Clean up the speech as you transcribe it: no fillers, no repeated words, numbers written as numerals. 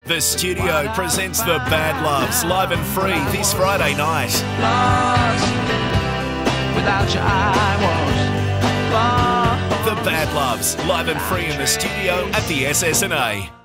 The Studio presents The Bad Loves live and free this Friday night. Lost. Without you, I was lost. The Bad Loves live and free in the Studio at the SSNA.